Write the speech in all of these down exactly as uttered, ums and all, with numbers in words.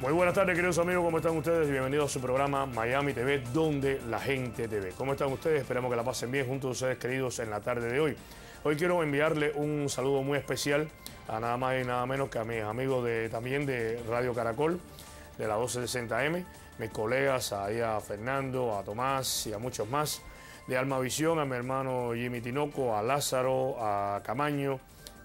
Muy buenas tardes, queridos amigos, ¿cómo están ustedes? Bienvenidos a su programa Miami T V, donde la gente te ve. ¿Cómo están ustedes? Esperamos que la pasen bien juntos a ustedes, queridos, en la tarde de hoy. Hoy quiero enviarle un saludo muy especial a nada más y nada menos que a mis amigos de, también de Radio Caracol, de la doce sesenta M, mis colegas, ahí a Fernando, a Tomás y a muchos más, de Alma Visión, a mi hermano Jimmy Tinoco, a Lázaro, a Camaño,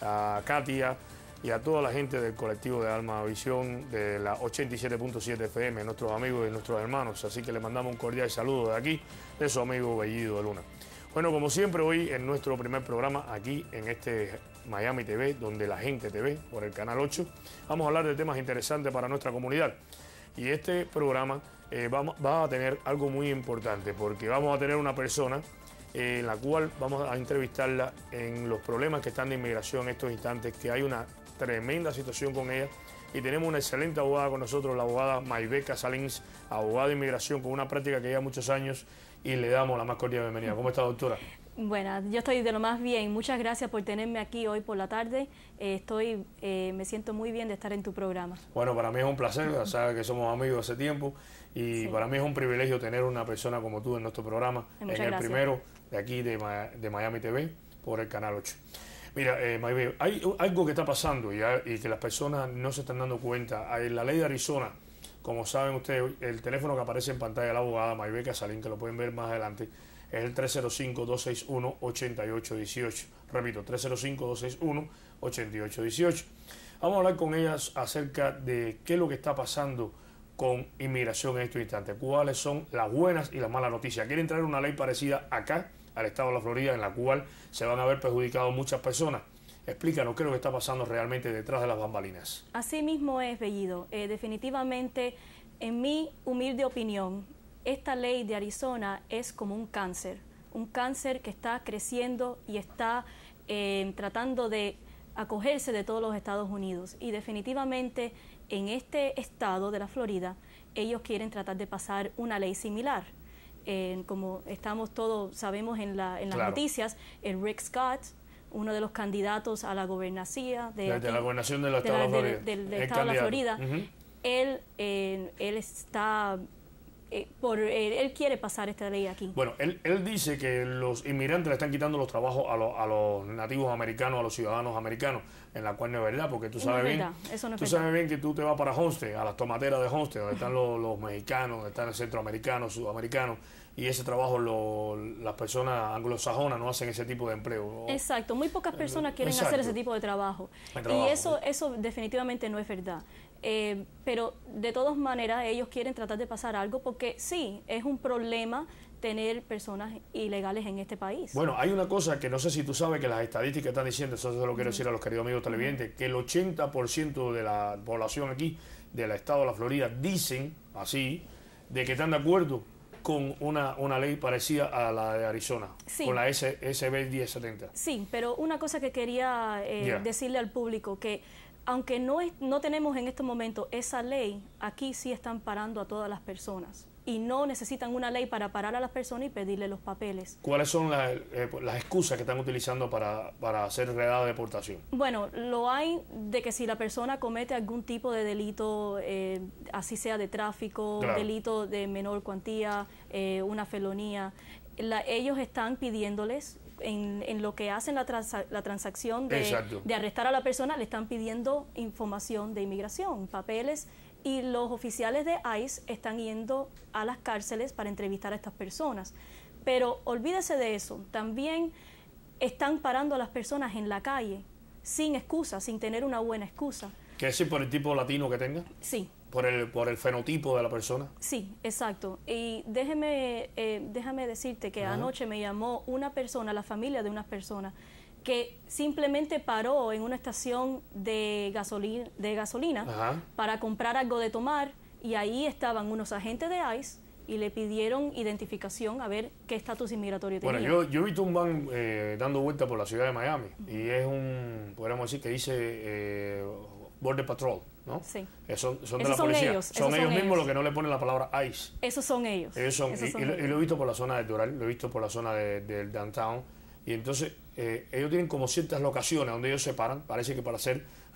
a Katia, y a toda la gente del colectivo de Alma Visión de la ochenta y siete punto siete F M, nuestros amigos y nuestros hermanos. Así que le mandamos un cordial saludo de aquí, de su amigo Bellido de Luna. Bueno, como siempre, hoy en nuestro primer programa aquí en este Miami T V, donde la gente te ve, por el Canal ocho, vamos a hablar de temas interesantes para nuestra comunidad. Y este programa eh, va, va a tener algo muy importante, porque vamos a tener una persona eh, en la cual vamos a entrevistarla en los problemas que están de inmigración en estos instantes, que hay una tremenda situación con ella, y tenemos una excelente abogada con nosotros, la abogada Maybeca Salins, abogada de inmigración con una práctica que lleva muchos años, y le damos la más cordial bienvenida. ¿Cómo está, doctora? Bueno, yo estoy de lo más bien. Muchas gracias por tenerme aquí hoy por la tarde. Eh, estoy, eh, me siento muy bien de estar en tu programa. Bueno, para mí es un placer, ya sabes que somos amigos hace tiempo, y sí, para mí es un privilegio tener una persona como tú en nuestro programa, Muchas en el gracias. primero de aquí de, de Miami T V, por el Canal ocho. Mira, eh, Maybe, hay algo que está pasando y, y que las personas no se están dando cuenta. Hay la ley de Arizona, como saben ustedes, el teléfono que aparece en pantalla de la abogada Maybeca Salín, que lo pueden ver más adelante, es el tres cero cinco, dos seis uno, ocho ocho uno ocho. Repito, tres cero cinco, dos seis uno, ocho ocho uno ocho. Vamos a hablar con ellas acerca de qué es lo que está pasando con inmigración en estos instantes, cuáles son las buenas y las malas noticias. Quieren traer una ley parecida acá, al estado de la Florida, en la cual se van a ver perjudicados muchas personas. Explícanos qué es lo que está pasando realmente detrás de las bambalinas. Así mismo es, Bellido. Eh, definitivamente, en mi humilde opinión, esta ley de Arizona es como un cáncer, un cáncer que está creciendo y está eh, tratando de acogerse de todos los Estados Unidos. Y definitivamente, en este estado de la Florida, ellos quieren tratar de pasar una ley similar. Eh, como estamos todos, sabemos en, la, en las claro. noticias, el Rick Scott, uno de los candidatos a la gobernacía de, de, aquí, de la gobernación del estado de, la, de, Florida. de, de, del estado de la Florida, uh-huh. él, eh, él está... Eh, por, eh, él quiere pasar esta ley aquí. Bueno, él, él dice que los inmigrantes le están quitando los trabajos a, lo, a los nativos americanos, a los ciudadanos americanos, en la cual no es verdad, porque tú sabes no es bien, verdad. Eso no es tú verdad. sabes bien que tú te vas para Homestead, a las tomateras de Homestead, donde están los, los mexicanos, donde están los centroamericanos, sudamericanos, y ese trabajo lo, las personas anglosajonas no hacen ese tipo de empleo. Exacto, muy pocas personas quieren Exacto. hacer ese tipo de trabajo. trabajo y eso, ¿sí? eso definitivamente no es verdad. Eh, pero de todas maneras ellos quieren tratar de pasar algo porque sí, es un problema tener personas ilegales en este país. Bueno, hay una cosa que no sé si tú sabes que las estadísticas están diciendo, eso se lo quiero decir a los queridos amigos televidentes, que el ochenta por ciento de la población aquí del estado de la Florida dicen así, de que están de acuerdo con una, una ley parecida a la de Arizona, sí. con la S B diez setenta. Sí, pero una cosa que quería eh, yeah. decirle al público, que aunque no, es, no tenemos en este momento esa ley, aquí sí están parando a todas las personas. Y no necesitan una ley para parar a las personas y pedirle los papeles. ¿Cuáles son las, eh, las excusas que están utilizando para, para hacer redada de deportación? Bueno, lo hay de que si la persona comete algún tipo de delito, eh, así sea de tráfico, claro. delito de menor cuantía, eh, una felonía, la, ellos están pidiéndoles, en, en lo que hacen la, transa, la transacción de, de arrestar a la persona, le están pidiendo información de inmigración, papeles, y los oficiales de ICE están yendo a las cárceles para entrevistar a estas personas. Pero olvídese de eso, también están parando a las personas en la calle, sin excusa, sin tener una buena excusa. ¿Qué decir por el tipo latino que tenga? Sí. ¿Por el, por el fenotipo de la persona? Sí, exacto. Y déjeme, eh, déjame decirte que uh-huh. anoche me llamó una persona, la familia de una persona, que simplemente paró en una estación de gasolina, de gasolina uh-huh. para comprar algo de tomar, y ahí estaban unos agentes de ICE y le pidieron identificación a ver qué estatus inmigratorio tenía. Bueno, yo, yo he visto un van eh, dando vuelta por la ciudad de Miami uh-huh. y es un, podríamos decir que dice eh, Border Patrol, ¿no? Sí. Eh, son, son de Esos la policía. Son ellos, son ellos, son mismos ellos. los que no le ponen la palabra ICE. Esos son ellos. Ellos son, Esos y, son y, lo, ellos. y lo he visto por la zona del Doral, lo he visto por la zona del de, de downtown. Y entonces eh, ellos tienen como ciertas locaciones donde ellos se paran, parece que para hacer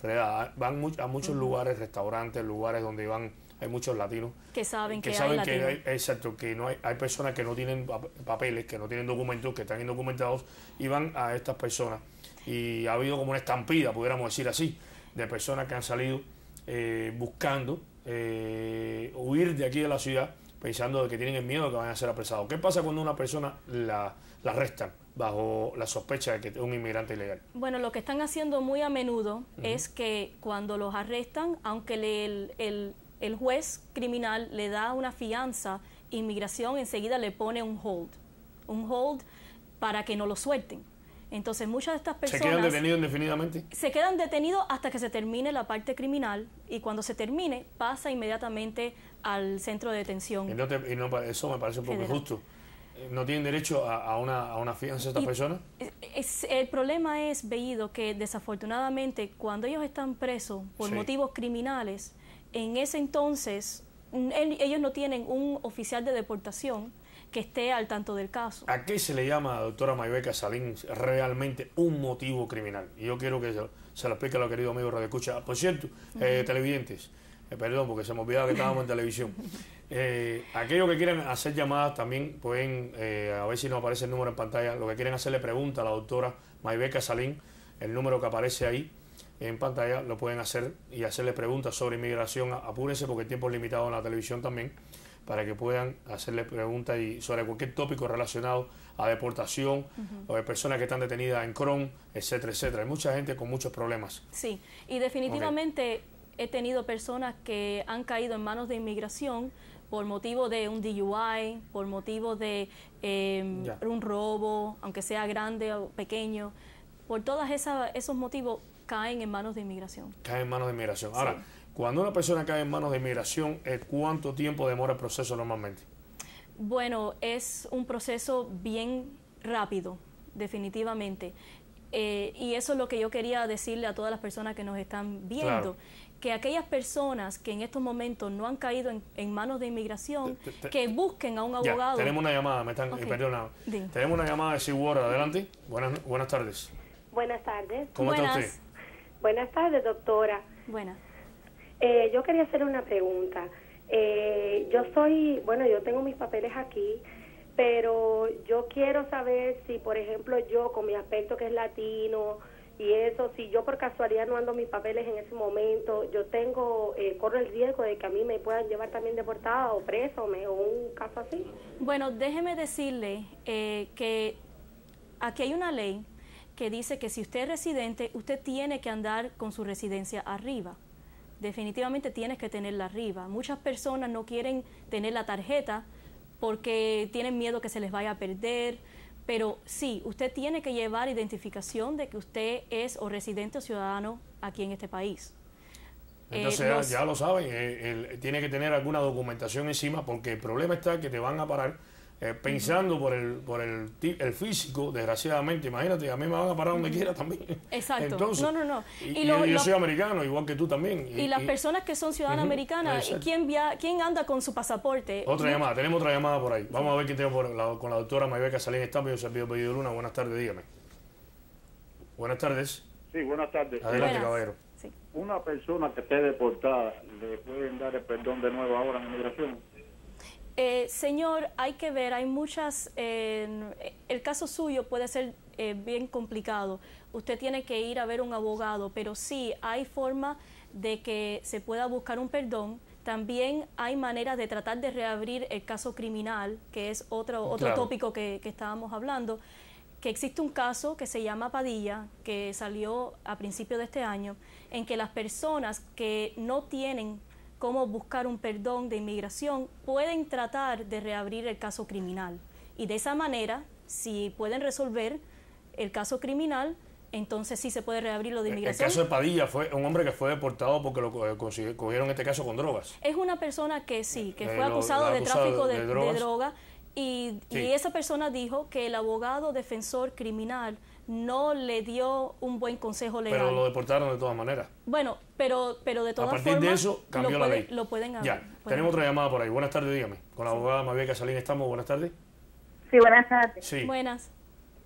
van mu a muchos uh-huh. lugares, restaurantes, lugares donde van, hay muchos latinos que saben que, que saben hay que hay, exacto, que no hay, hay personas que no tienen papeles, que no tienen documentos, que están indocumentados y van a estas personas. Y ha habido como una estampida, pudiéramos decir así, de personas que han salido eh, buscando eh, huir de aquí de la ciudad, pensando de que tienen el miedo de que vayan a ser apresados. ¿Qué pasa cuando una persona la, la arrestan bajo la sospecha de que es un inmigrante ilegal? Bueno, lo que están haciendo muy a menudo uh-huh. es que cuando los arrestan, aunque le, el, el, el juez criminal le da una fianza, inmigración enseguida le pone un hold, un hold para que no lo suelten. Entonces muchas de estas personas... ¿Se quedan detenidos indefinidamente? Se quedan detenidos hasta que se termine la parte criminal y cuando se termine pasa inmediatamente al centro de detención. Y, no te, y no, eso me parece un poco injusto. ¿No tienen derecho a, a, una, a una fianza estas personas? Es, el problema es, Bellido, que desafortunadamente cuando ellos están presos por sí. motivos criminales, en ese entonces él, ellos no tienen un oficial de deportación que esté al tanto del caso. ¿A qué se le llama, doctora Maybeca Salín, realmente un motivo criminal? Y yo quiero que se, se lo explique a los queridos amigos Radio Escucha. Por cierto, uh-huh. eh, televidentes, eh, perdón, porque se me olvidaba que estábamos en televisión. Eh, aquellos que quieran hacer llamadas también pueden, eh, a ver si nos aparece el número en pantalla, lo que quieren hacerle pregunta a la doctora Maybeca Salín, el número que aparece ahí en pantalla, lo pueden hacer y hacerle preguntas sobre inmigración. Apúrense porque el tiempo es limitado en la televisión también, para que puedan hacerle preguntas y sobre cualquier tópico relacionado a deportación uh-huh. o de personas que están detenidas en Cron, etcétera, etcétera. Hay mucha gente con muchos problemas. Sí, y definitivamente okay. he tenido personas que han caído en manos de inmigración por motivo de un D U I, por motivo de eh, un robo, aunque sea grande o pequeño. Por todos esos motivos caen en manos de inmigración. Caen en manos de inmigración. Sí. Ahora, cuando una persona cae en manos de inmigración, ¿cuánto tiempo demora el proceso normalmente? Bueno, es un proceso bien rápido, definitivamente. Eh, y eso es lo que yo quería decirle a todas las personas que nos están viendo, claro. que aquellas personas que en estos momentos no han caído en, en manos de inmigración, te, te, que busquen a un abogado. Ya, tenemos una llamada, me están, okay. eh, perdona. Dime. Tenemos una llamada de Seawater, adelante. Buenas, buenas tardes. Buenas tardes. ¿Cómo buenas. está usted? Buenas tardes, doctora. Buenas. Eh, yo quería hacer una pregunta. Eh, yo soy, bueno, yo tengo mis papeles aquí, pero yo quiero saber si, por ejemplo, yo con mi aspecto que es latino y eso, si yo por casualidad no ando mis papeles en ese momento, yo tengo, eh, corro el riesgo de que a mí me puedan llevar también deportada o presa o, me, o un caso así. Bueno, déjeme decirle eh, que aquí hay una ley que dice que si usted es residente, usted tiene que andar con su residencia arriba. Definitivamente tienes que tenerla arriba. Muchas personas no quieren tener la tarjeta porque tienen miedo que se les vaya a perder, pero sí, usted tiene que llevar identificación de que usted es o residente o ciudadano aquí en este país. Entonces eh, los, ya lo saben, eh, el, tiene que tener alguna documentación encima porque el problema está que te van a parar eh, pensando uh-huh. por el por el, el físico, desgraciadamente. Imagínate, a mí me van a parar donde uh-huh. quiera también. Exacto. Entonces, no, no, no. Y, y lo, yo lo, soy americano, igual que tú también. Y, y las y, personas que son ciudadanas uh-huh. americanas, ¿quién, via, ¿quién anda con su pasaporte? Otra llamada, tenemos otra llamada por ahí. Vamos sí. a ver quién tenemos por la, con la doctora Maybeca Salín Estampa y José Pío Bellido Luna. Buenas tardes, dígame. Buenas tardes. Sí, buenas tardes. Adelante, buenas. caballero. Sí. Una persona que esté deportada, ¿le pueden dar el perdón de nuevo ahora en inmigración? Eh, señor, hay que ver, hay muchas, eh, el caso suyo puede ser eh, bien complicado, usted tiene que ir a ver un abogado, pero sí hay forma de que se pueda buscar un perdón. También hay maneras de tratar de reabrir el caso criminal, que es otro, otro claro. tópico que, que estábamos hablando, que existe un caso que se llama Padilla, que salió a principios de este año, en que las personas que no tienen cómo buscar un perdón de inmigración pueden tratar de reabrir el caso criminal. Y de esa manera, si pueden resolver el caso criminal, entonces sí se puede reabrir lo de inmigración. El caso de Padilla fue un hombre que fue deportado porque lo cogieron este caso con drogas. Es una persona que sí, que eh, fue acusado lo, de acusado tráfico de, de, de, drogas. de droga y, sí. y esa persona dijo que el abogado defensor criminal no le dio un buen consejo legal. Pero lo deportaron de todas maneras. Bueno, pero, pero de todas formas... A partir formas, de eso cambió lo la puede, ley. Lo pueden haber. Ya, pueden tenemos haber. otra llamada por ahí. Buenas tardes, dígame. Con la sí. abogada Maybeca Salín estamos. Buenas tardes. Sí, buenas tardes. Sí. Buenas.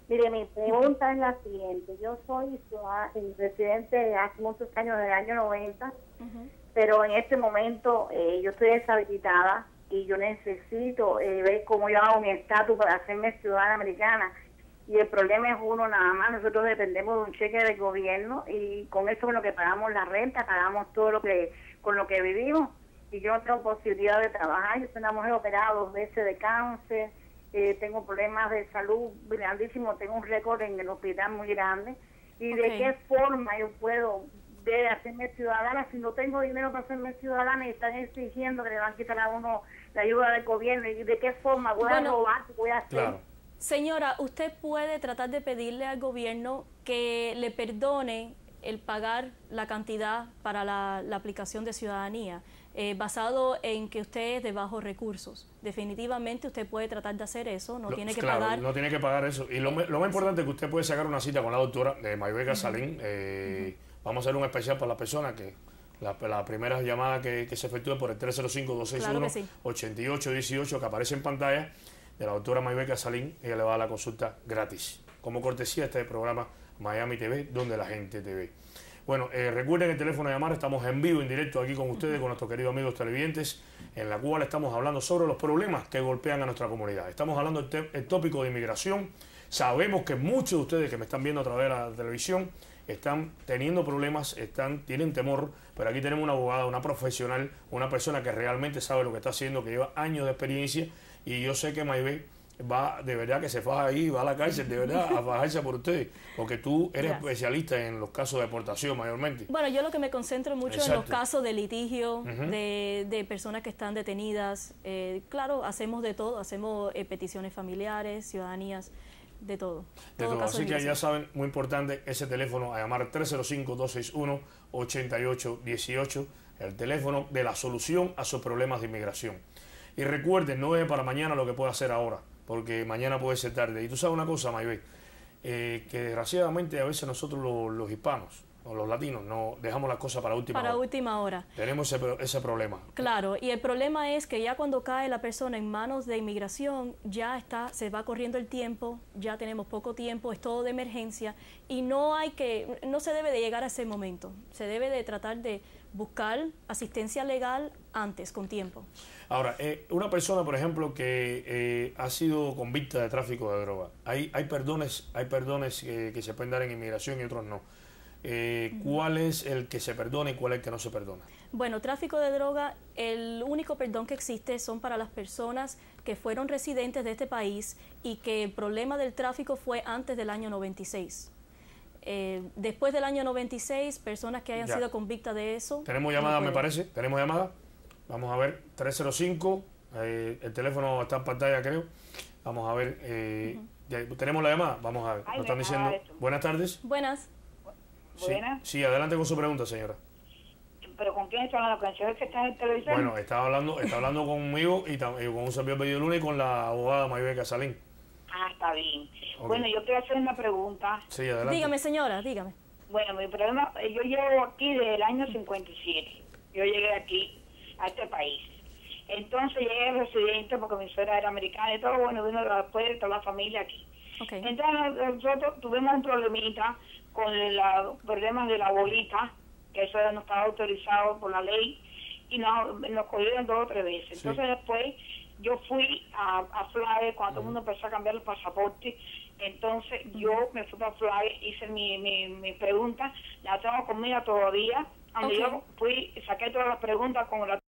Mire, mi pregunta es la siguiente. Yo soy eh, residente hace muchos años, del año noventa, uh-huh. pero en este momento eh, yo estoy deshabilitada y yo necesito eh, ver cómo yo hago mi estatus para hacerme ciudadana americana. Y el problema es uno nada más. Nosotros dependemos de un cheque del gobierno y con eso con lo que pagamos la renta, pagamos todo lo que con lo que vivimos. Y yo no tengo posibilidad de trabajar. Yo soy una mujer operada dos veces de cáncer. Eh, tengo problemas de salud grandísimos, tengo un récord en el hospital muy grande. ¿Y okay. de qué forma yo puedo de hacerme ciudadana si no tengo dinero para hacerme ciudadana y están exigiendo que le van a quitar a uno la ayuda del gobierno? ¿Y de qué forma voy bueno, a robar? ¿Voy a hacer? Claro. Señora, usted puede tratar de pedirle al gobierno que le perdone el pagar la cantidad para la, la aplicación de ciudadanía. Eh, basado en que usted es de bajos recursos. Definitivamente usted puede tratar de hacer eso, no lo, tiene que claro, pagar... no tiene que pagar eso. Y lo, lo más importante es que usted puede sacar una cita con la doctora de Maybeca uh-huh. Salín. Eh, uh-huh. Vamos a hacer un especial para las personas que... La, la primera llamada que, que se efectúe por el tres cero cinco, dos seis uno, claro sí. ocho ocho uno ocho que aparece en pantalla de la doctora Maybeca Salín. Ella le va a dar la consulta gratis. Como cortesía este programa Miami T V, donde la gente te ve. Bueno, eh, recuerden el teléfono de llamar, estamos en vivo, en directo aquí con ustedes, con nuestros queridos amigos televidentes, en la cual estamos hablando sobre los problemas que golpean a nuestra comunidad. Estamos hablando del el tópico de inmigración. Sabemos que muchos de ustedes que me están viendo a través de la televisión están teniendo problemas, están, tienen temor, pero aquí tenemos una abogada, una profesional, una persona que realmente sabe lo que está haciendo, que lleva años de experiencia, y yo sé que Maybe va de verdad que se faja ahí, va a la cárcel de verdad a fajarse por ustedes, porque tú eres yeah. especialista en los casos de deportación mayormente. Bueno, yo lo que me concentro mucho Exacto. en los casos de litigio, uh-huh. de, de personas que están detenidas. Eh, claro, hacemos de todo, hacemos eh, peticiones familiares, ciudadanías, de todo. De todo. todo. Así que ya saben, muy importante, ese teléfono a llamar tres cero cinco, dos seis uno, ocho ocho uno ocho, el teléfono de la solución a sus problemas de inmigración. Y recuerden, no es para mañana lo que puede hacer ahora, porque mañana puede ser tarde. Y tú sabes una cosa, Maybe, eh, que desgraciadamente a veces nosotros los, los hispanos o los latinos no dejamos las cosas para última para hora. última hora. Tenemos ese, ese problema. Claro, y el problema es que ya cuando cae la persona en manos de inmigración, ya está, se va corriendo el tiempo, ya tenemos poco tiempo, es todo de emergencia y no hay que, no se debe de llegar a ese momento. Se debe de tratar de buscar asistencia legal antes, con tiempo. Ahora, eh, una persona, por ejemplo, que eh, ha sido convicta de tráfico de droga, hay, hay perdones, hay perdones eh, que se pueden dar en inmigración y otros no. Eh, uh-huh. ¿Cuál es el que se perdona y cuál es el que no se perdona? Bueno, tráfico de droga, el único perdón que existe son para las personas que fueron residentes de este país y que el problema del tráfico fue antes del año noventa y seis. Eh, después del año noventa y seis, personas que hayan ya. sido convictas de eso... Tenemos llamada, no me parece. Tenemos llamada. Vamos a ver, tres cero cinco, eh, el teléfono está en pantalla, creo. Vamos a ver, eh, uh-huh. ya, tenemos la llamada. Vamos a ver, nos están diciendo... Buenas tardes. Buenas. Sí, sí, adelante con su pregunta, señora. ¿Pero con quién está hablando? ¿Con el señor que está en el televisor? Bueno, está hablando, está hablando conmigo y, y con un servidor Bello Luna y con la abogada Maybeca Salín. Ah, está bien. Okay. Bueno, yo quiero hacer una pregunta. Sí, adelante. Dígame, señora, dígame. Bueno, mi problema, yo llevo aquí desde el año cincuenta y siete. Yo llegué aquí, a este país. Entonces llegué residente porque mi suegra era americana y todo, bueno, vino después de toda la familia aquí. Okay. Entonces nosotros tuvimos un problemita con los problemas de la bolita, que eso no estaba autorizado por la ley, y nos, nos cogieron dos o tres veces. Sí. Entonces después yo fui a, a Flagler, cuando uh-huh. todo el mundo empezó a cambiar los pasaportes, entonces uh-huh. yo me fui para Flagler, hice mi, mi, mi pregunta, la tengo conmigo todavía, cuando okay. yo fui, saqué todas las preguntas con la